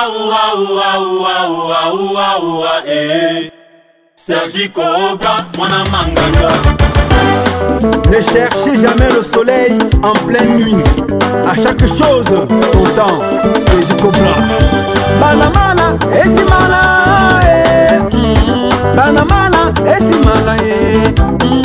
Sergi Cobra, Mwana Manganga. Ne cherchez jamais le soleil en pleine nuit. À chaque chose, son temps. Sergi Cobra. Banamala, Esimala, Banamala, Esimala,